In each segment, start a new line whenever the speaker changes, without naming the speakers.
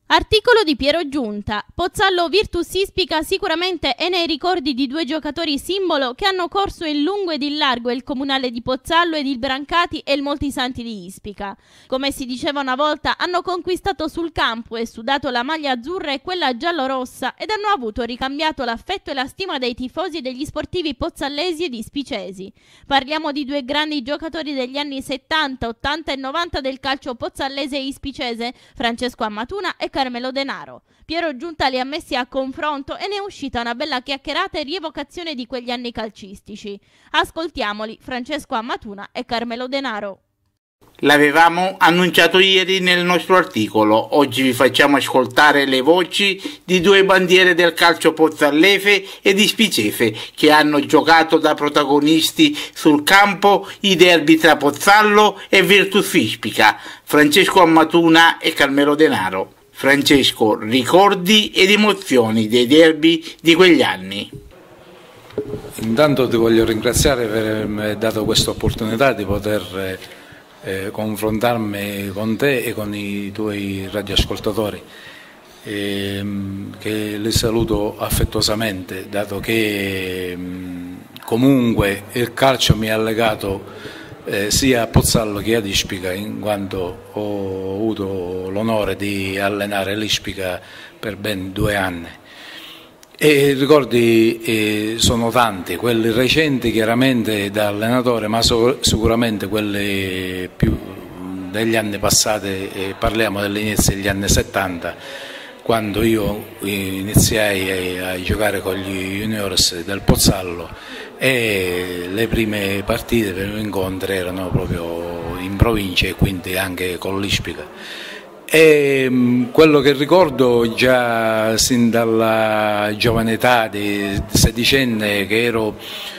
Articolo di Piero Giunta. Pozzallo Virtus Ispica sicuramente è nei ricordi di due giocatori simbolo che hanno corso in lungo ed in largo il comunale di Pozzallo ed il Brancati e il Moltisanti di Ispica. Come si diceva una volta, hanno conquistato sul campo e sudato la maglia azzurra e quella giallorossa ed hanno avuto ricambiato l'affetto e la stima dei tifosi e degli sportivi pozzallesi ed ispicesi. Parliamo di due grandi giocatori degli anni 70, 80 e 90 del calcio pozzallese e ispicese, Francesco Ammatuna e Carmelo Denaro. Piero Giunta li ha messi a confronto e ne è uscita una bella chiacchierata e rievocazione di quegli anni calcistici. Ascoltiamoli, Francesco Ammatuna e Carmelo Denaro.
L'avevamo annunciato ieri nel nostro articolo. Oggi vi facciamo ascoltare le voci di due bandiere del calcio pozzallese ed ispicese che hanno giocato da protagonisti sul campo i derby tra Pozzallo e Virtus Ispica, Francesco Ammatuna e Carmelo Denaro. Francesco, ricordi ed emozioni dei derby di quegli anni.
Intanto ti voglio ringraziare per avermi dato questa opportunità di poter confrontarmi con te e con i tuoi radioascoltatori, che li saluto affettuosamente, dato che comunque il calcio mi ha legato sia a Pozzallo che ad Ispica, in quanto ho avuto l'onore di allenare l'Ispica per ben 2 anni. E i ricordi sono tanti, quelli recenti chiaramente da allenatore, ma sicuramente quelli più degli anni passati, parliamo dell'inizio degli anni 70, quando io iniziai a giocare con gli juniors del Pozzallo e le prime partite, i primi incontri erano proprio in provincia e quindi anche con l'Ispica. E quello che ricordo già sin dalla giovane età di sedicenne, che ho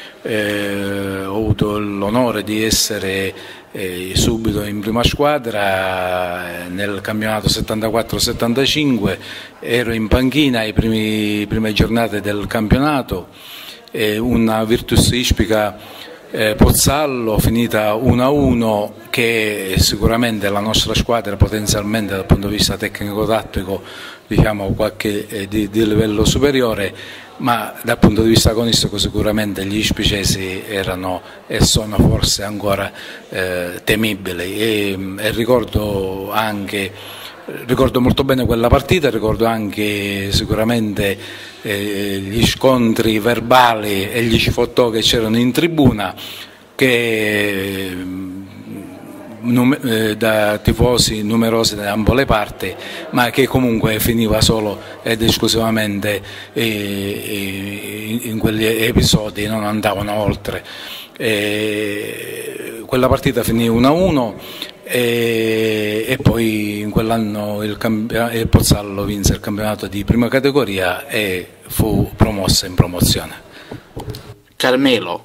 avuto l'onore di essere subito in prima squadra nel campionato 74-75, ero in panchina alle prime giornate del campionato, una Virtus Ispica Pozzallo finita 1-1, che sicuramente la nostra squadra potenzialmente dal punto di vista tecnico-tattico diciamo qualche di livello superiore, ma dal punto di vista agonistico sicuramente gli ispicesi erano e sono forse ancora temibili e ricordo molto bene quella partita, ricordo anche sicuramente gli scontri verbali e gli scifottò che c'erano in tribuna, che da tifosi numerosi da ambo le parti, ma che comunque finiva solo ed esclusivamente in quegli episodi, non andavano oltre. Quella partita finì 1-1 e poi in quell'anno il Pozzallo vinse il campionato di prima categoria e fu promossa in promozione.
Carmelo.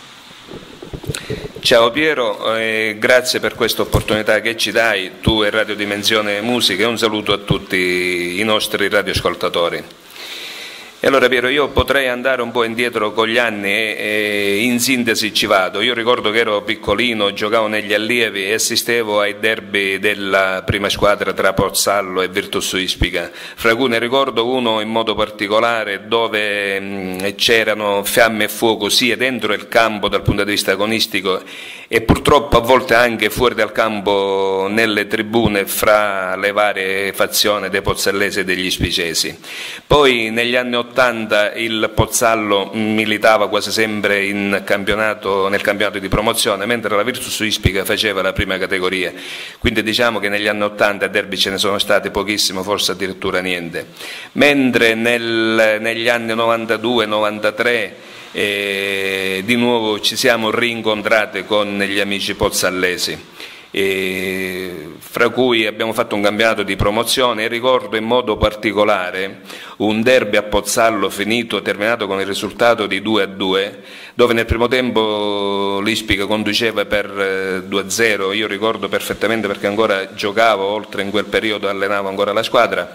Ciao Piero, grazie per questa opportunità che ci dai, tu e Radio Dimensione Musica, e un saluto a tutti i nostri radioascoltatori. E allora Piero, io potrei andare un po' indietro con gli anni e in sintesi ci vado. Io ricordo che ero piccolino, giocavo negli allievi e assistevo ai derby della prima squadra tra Pozzallo e Virtus Ispica, fra cui ne ricordo uno in modo particolare dove c'erano fiamme e fuoco sia dentro il campo dal punto di vista agonistico e purtroppo a volte anche fuori dal campo nelle tribune fra le varie fazioni dei pozzallesi e degli ispicesi. Poi negli anni 80 il Pozzallo militava quasi sempre nel campionato di promozione, mentre la Virtus Ispica faceva la prima categoria, quindi diciamo che negli anni 80 derby ce ne sono stati pochissimo, forse addirittura niente, mentre negli anni 92-93 di nuovo ci siamo rincontrati con gli amici pozzallesi. Fra cui abbiamo fatto un campionato di promozione e ricordo in modo particolare un derby a Pozzallo terminato con il risultato di 2-2, dove nel primo tempo l'Ispica conduceva per 2-0, io ricordo perfettamente perché ancora giocavo, oltre in quel periodo allenavo ancora la squadra,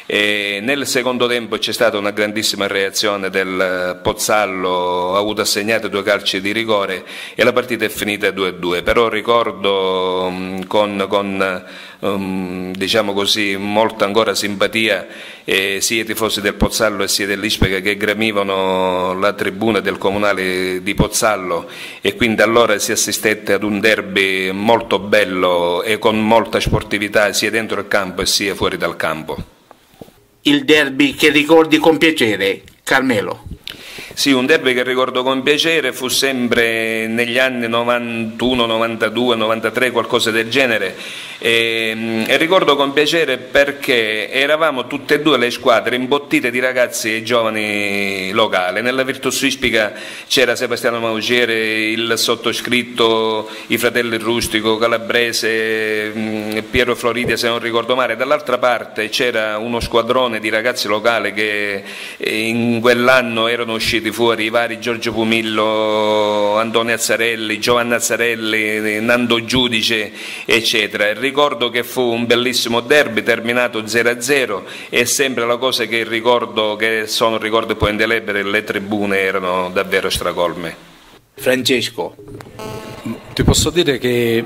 Nel secondo tempo c'è stata una grandissima reazione del Pozzallo, ha avuto assegnate 2 calci di rigore e la partita è finita 2-2, però ricordo con diciamo così, molta ancora simpatia sia i tifosi del Pozzallo e sia dell'Ispega che gramivano la tribuna del comunale di Pozzallo, e quindi allora si assistette ad un derby molto bello e con molta sportività sia dentro il campo e sia fuori dal campo.
Il derby che ricordi con piacere, Carmelo?
Sì, un derby che ricordo con piacere, fu sempre negli anni 91, 92, 93, qualcosa del genere, e ricordo con piacere perché eravamo tutte e 2 le squadre imbottite di ragazzi e giovani locali. Nella Virtus Ispica c'era Sebastiano Maugiere, il sottoscritto, i fratelli Rustico, Calabrese, Piero Floridia se non ricordo male. Dall'altra parte c'era uno squadrone di ragazzi locali che in quell'anno erano usciti fuori i vari Giorgio Pumillo, Antonio Azzarelli, Giovanni Azzarelli, Nando Giudice, eccetera. E ricordo che fu un bellissimo derby terminato 0-0 e sempre la cosa che ricordo, che sono ricordi poi indelebili, le tribune erano davvero stracolme.
Francesco?
Ti posso dire che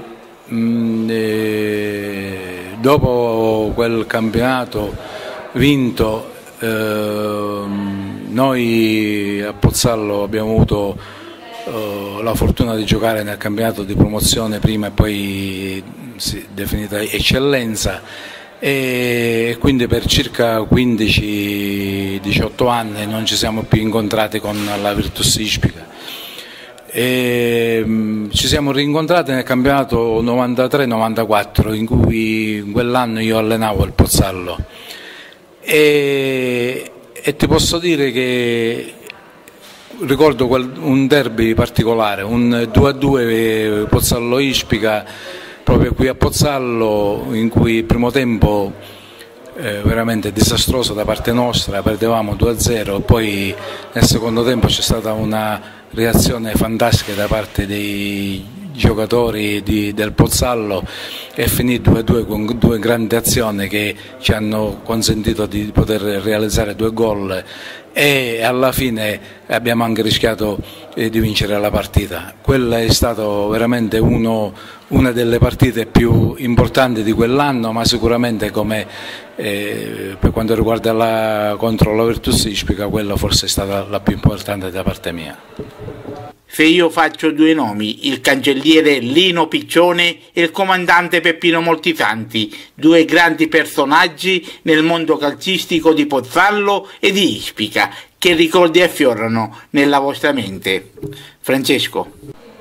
dopo quel campionato vinto, noi a Pozzallo abbiamo avuto la fortuna di giocare nel campionato di promozione prima e poi definita eccellenza, e quindi per circa 15-18 anni non ci siamo più incontrati con la Virtus Ispica. Ci siamo rincontrati nel campionato 93-94, in cui in quell'anno io allenavo il Pozzallo, e ti posso dire che ricordo un derby particolare, un 2-2 Pozzallo-Ispica proprio qui a Pozzallo, in cui il primo tempo veramente disastroso da parte nostra, perdevamo 2-0, poi nel secondo tempo c'è stata una reazione fantastica da parte dei giocatori del Pozzallo, è finito 2-2 con 2 grandi azioni che ci hanno consentito di poter realizzare 2 gol, e alla fine abbiamo anche rischiato di vincere la partita. Quella è stata veramente una delle partite più importanti di quell'anno, ma sicuramente come per quanto riguarda contro la Virtus Ispica, quella forse è stata la più importante da parte mia.
Se io faccio 2 nomi, il cancelliere Lino Piccione e il comandante Peppino Moltisanti, 2 grandi personaggi nel mondo calcistico di Pozzallo e di Ispica, che ricordi affiorano nella vostra mente. Francesco?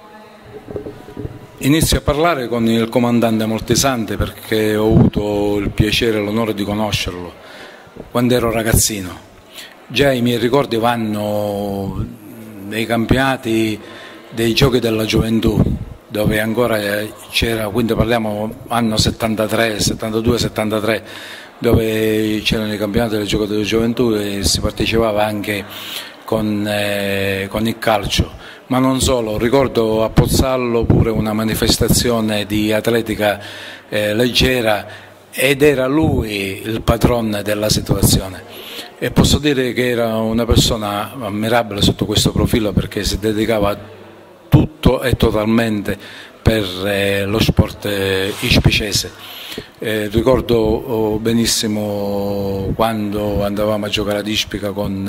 Inizio a parlare con il comandante Moltisanti perché ho avuto il piacere e l'onore di conoscerlo quando ero ragazzino. Già i miei ricordi vanno dei campionati dei giochi della gioventù, dove ancora c'era, quindi parliamo anno 73, 72, 73, dove c'erano i campionati dei giochi della gioventù e si partecipava anche con il calcio, ma non solo. Ricordo a Pozzallo pure una manifestazione di atletica leggera, ed era lui il padrone della situazione. E posso dire che era una persona ammirabile sotto questo profilo, perché si dedicava tutto e totalmente per lo sport ispicese. Ricordo benissimo quando andavamo a giocare ad Ispica con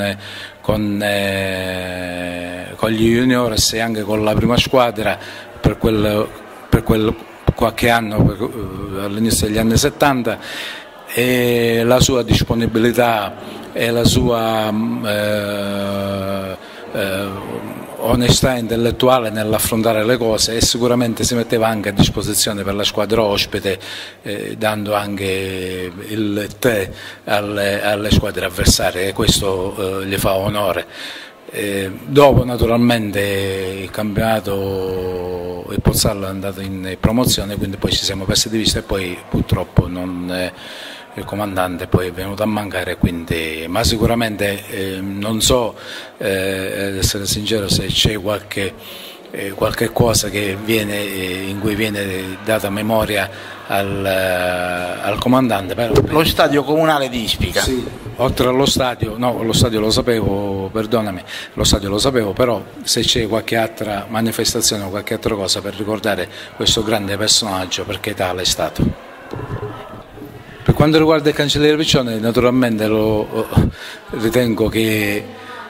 gli juniores e anche con la prima squadra per quel qualche anno, all'inizio degli anni 70, e la sua disponibilità e la sua onestà intellettuale nell'affrontare le cose, e sicuramente si metteva anche a disposizione per la squadra ospite, dando anche il tè alle squadre avversarie, e questo gli fa onore. Dopo naturalmente il campionato, il Pozzallo è andato in promozione, quindi poi ci siamo persi di vista, e poi purtroppo il comandante poi è venuto a mancare, quindi, ma sicuramente non so, ad essere sincero, se c'è qualche qualche cosa in cui viene data memoria al comandante. Però,
lo stadio comunale di Ispica.
Sì, oltre allo stadio, no, lo stadio lo sapevo, perdonami, lo stadio lo sapevo, però se c'è qualche altra manifestazione o qualche altra cosa per ricordare questo grande personaggio, perché tale è stato. Per quanto riguarda il cancelliere Piccione, naturalmente ritengo che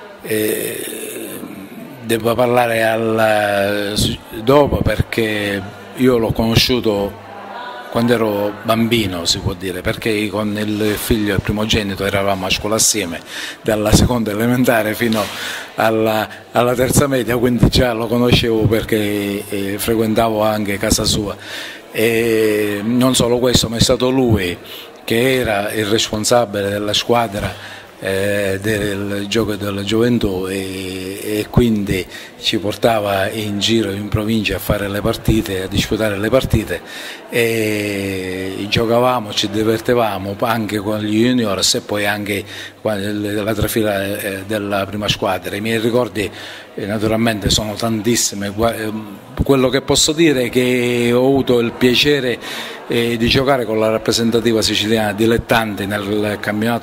debba parlare dopo, perché io l'ho conosciuto quando ero bambino, si può dire, perché con il figlio il primogenito eravamo a scuola assieme, dalla seconda elementare fino alla terza media, quindi già lo conoscevo perché frequentavo anche casa sua. E non solo questo, ma è stato lui che era il responsabile della squadra del gioco della gioventù e quindi ci portava in giro in provincia a fare le partite, a disputare le partite, e giocavamo, ci divertivamo anche con gli juniors e poi anche la trafila della prima squadra. I miei ricordi naturalmente sono tantissimi. Quello che posso dire è che ho avuto il piacere di giocare con la rappresentativa siciliana dilettanti nel campionato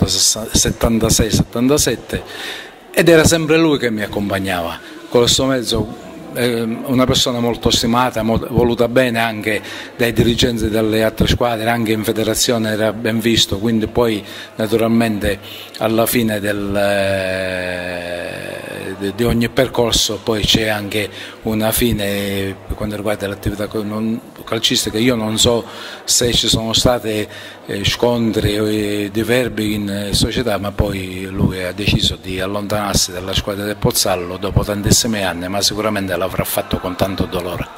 76-77 ed era sempre lui che mi accompagnava. Con questo mezzo una persona molto stimata, voluta bene anche dai dirigenti delle altre squadre, anche in federazione era ben visto, quindi poi naturalmente alla fine di ogni percorso poi c'è anche una fine per quanto riguarda l'attività calcistica. Io non so se ci sono stati scontri di verbi in società, ma poi lui ha deciso di allontanarsi dalla squadra del Pozzallo dopo tantissimi anni, ma sicuramente l'avrà fatto con tanto dolore.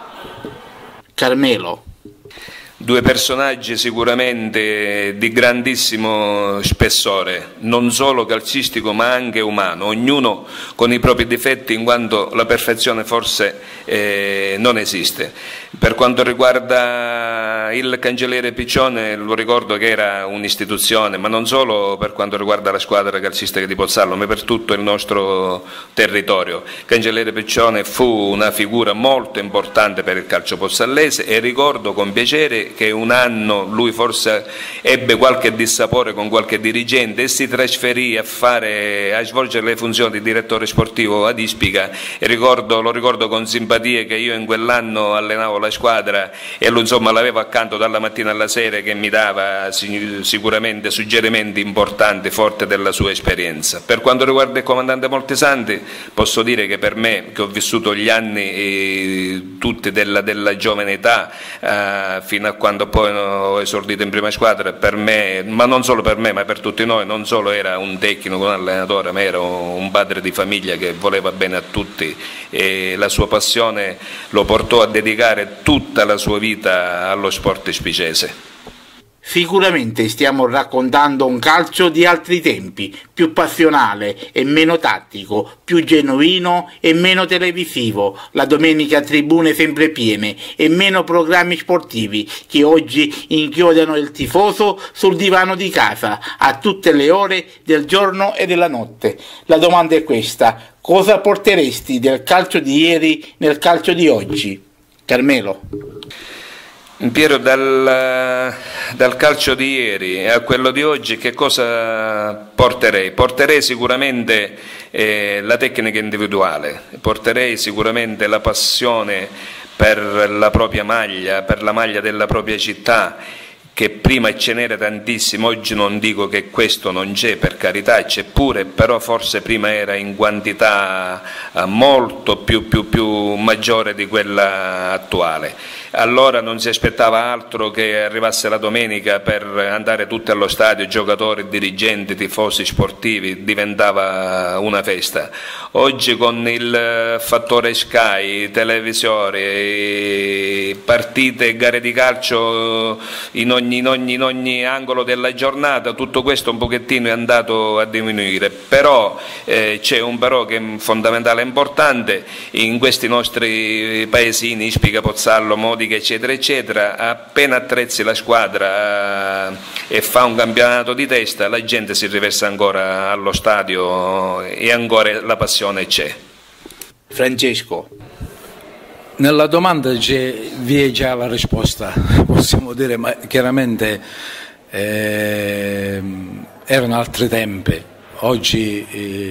Carmelo.
Due personaggi sicuramente di grandissimo spessore, non solo calcistico ma anche umano, ognuno con i propri difetti, in quanto la perfezione forse non esiste. Per quanto riguarda il cancelliere Piccione, lo ricordo che era un'istituzione, ma non solo per quanto riguarda la squadra calcistica di Pozzallo, ma per tutto il nostro territorio. Il cancelliere Piccione fu una figura molto importante per il calcio pozzallese e ricordo con piacere che un anno lui forse ebbe qualche dissapore con qualche dirigente e si trasferì a svolgere le funzioni di direttore sportivo ad Ispica, e lo ricordo con simpatia che io in quell'anno allenavo la squadra e lui insomma l'avevo accanto dalla mattina alla sera, che mi dava sicuramente suggerimenti importanti, forti della sua esperienza. Per quanto riguarda il comandante Moltisanti, posso dire che per me, che ho vissuto gli anni tutti della giovane età fino a quando poi ho esordito in prima squadra, per me, ma non solo per me ma per tutti noi, non solo era un tecnico, un allenatore, ma era un padre di famiglia che voleva bene a tutti, e la sua passione lo portò a dedicare tutta la sua vita allo sport ispicese.
Sicuramente stiamo raccontando un calcio di altri tempi, più passionale e meno tattico, più genuino e meno televisivo, la domenica tribune sempre piene e meno programmi sportivi che oggi inchiodano il tifoso sul divano di casa a tutte le ore del giorno e della notte. La domanda è questa: cosa porteresti del calcio di ieri nel calcio di oggi? Carmelo.
Piero, dal calcio di ieri a quello di oggi che cosa porterei? Porterei sicuramente la tecnica individuale, porterei sicuramente la passione per la propria maglia, per la maglia della propria città, che prima ce n'era tantissimo. Oggi non dico che questo non c'è, per carità c'è pure, però forse prima era in quantità molto più maggiore di quella attuale. Allora non si aspettava altro che arrivasse la domenica per andare tutti allo stadio, giocatori, dirigenti, tifosi, sportivi, diventava una festa. Oggi con il fattore Sky, televisori, partite, gare di calcio in ogni angolo della giornata, tutto questo un pochettino è andato a diminuire, però c'è un però che è fondamentale e importante: in questi nostri paesini, Ispica, Pozzallo, Modica, eccetera eccetera, appena attrezzi la squadra e fa un campionato di testa, la gente si riversa ancora allo stadio e ancora la passione c'è.
Francesco.
Nella domanda vi è già la risposta, possiamo dire, ma chiaramente erano altri tempi. Oggi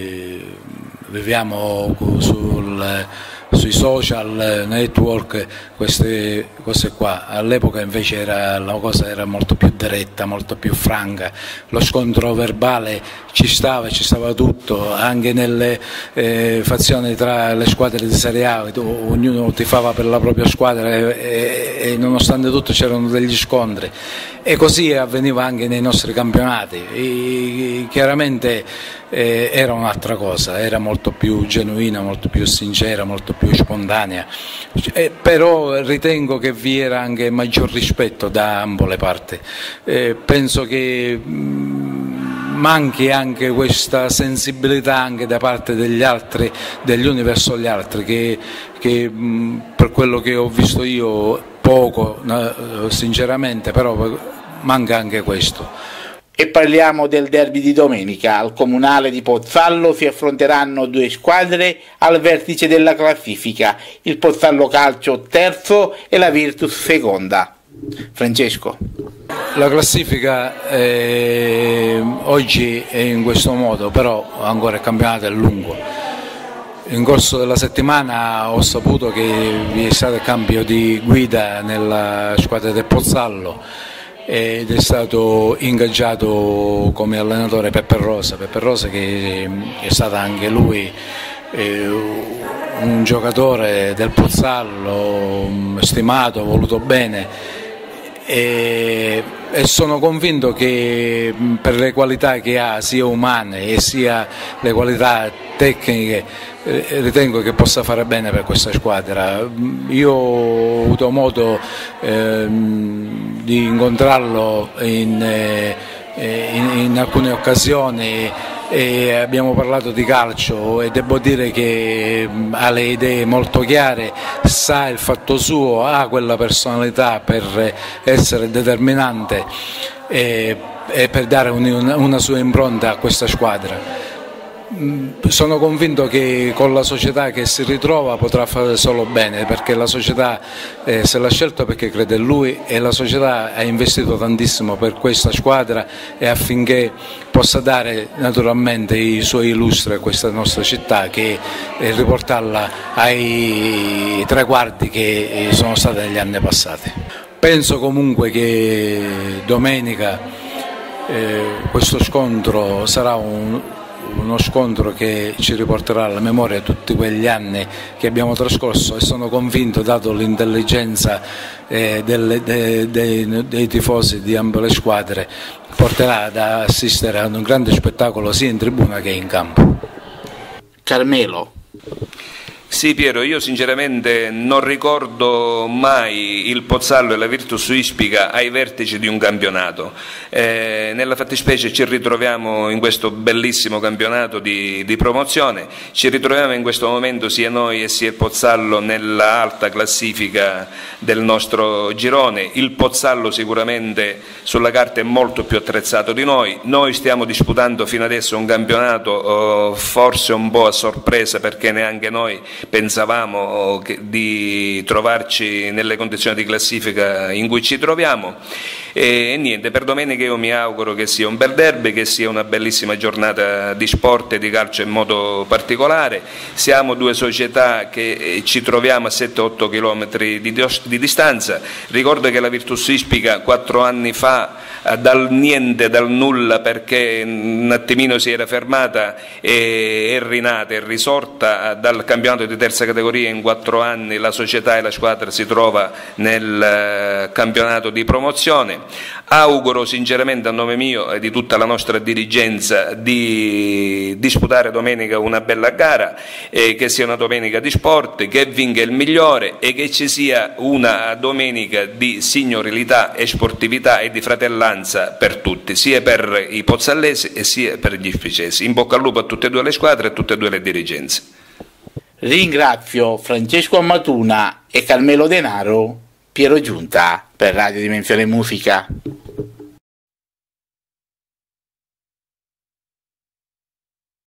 viviamo sui social network queste cose qua. All'epoca invece la cosa era molto più diretta, molto più franca, lo scontro verbale ci stava tutto, anche nelle fazioni tra le squadre di Serie A, ognuno tifava per la propria squadra e nonostante tutto c'erano degli scontri, e così avveniva anche nei nostri campionati. Chiaramente era un'altra cosa, era molto più genuina, molto più sincera, molto più spontanea, però ritengo che vi era anche maggior rispetto da ambo le parti. Penso che manchi anche questa sensibilità anche da parte degli altri, degli uni verso gli altri, che per quello che ho visto io poco, sinceramente, però manca anche questo.
E parliamo del derby di domenica. Al Comunale di Pozzallo si affronteranno due squadre al vertice della classifica, il Pozzallo Calcio terzo e la Virtus seconda. Francesco.
La classifica oggi è in questo modo, però ancora il campionato è lungo. In corso della settimana ho saputo che vi è stato il cambio di guida nella squadra del Pozzallo ed è stato ingaggiato come allenatore Peppe Rosa, che è stato anche lui un giocatore del Pozzallo, stimato, voluto bene, e sono convinto che per le qualità che ha, sia umane e sia le qualità tecniche, ritengo che possa fare bene per questa squadra. Io ho avuto modo di incontrarlo in alcune occasioni e abbiamo parlato di calcio, e devo dire che ha le idee molto chiare, sa il fatto suo, ha quella personalità per essere determinante e per dare una sua impronta a questa squadra. Sono convinto che con la società che si ritrova potrà fare solo bene, perché la società se l'ha scelto perché crede in lui, e la società ha investito tantissimo per questa squadra e affinché possa dare naturalmente i suoi illustri a questa nostra città, e riportarla ai traguardi che sono stati negli anni passati. Penso comunque che domenica questo scontro sarà uno scontro che ci riporterà alla memoria tutti quegli anni che abbiamo trascorso, e sono convinto, dato l'intelligenza dei tifosi di ambo le squadre, porterà ad assistere a un grande spettacolo sia in tribuna che in campo.
Carmelo.
Sì, Piero, io sinceramente non ricordo mai il Pozzallo e la Virtus Ispica ai vertici di un campionato. Nella fattispecie ci ritroviamo in questo bellissimo campionato di promozione, ci ritroviamo in questo momento sia noi e sia il Pozzallo nella alta classifica del nostro girone. Il Pozzallo sicuramente sulla carta è molto più attrezzato di noi stiamo disputando fino adesso un campionato forse un po' a sorpresa, perché neanche noi pensavamo di trovarci nelle condizioni di classifica in cui ci troviamo, e niente, per domenica io mi auguro che sia un bel derby, che sia una bellissima giornata di sport e di calcio in modo particolare. Siamo due società che ci troviamo a 7-8 km di distanza. Ricordo che la Virtus Ispica 4 anni fa, dal niente, dal nulla, perché un attimino si era fermata, è rinata, è risorta dal campionato di terza categoria. In 4 anni la società e la squadra si trova nel campionato di promozione. Auguro sinceramente a nome mio e di tutta la nostra dirigenza di disputare domenica una bella gara, e che sia una domenica di sport, che vinca il migliore e che ci sia una domenica di signorilità e sportività e di fratellanza per tutti, sia per i pozzallesi e sia per gli ispicesi. In bocca al lupo a tutte e due le squadre e a tutte e due le dirigenze.
Ringrazio Francesco Ammatuna e Carmelo Denaro, Piero Giunta per Radio Dimensione Musica.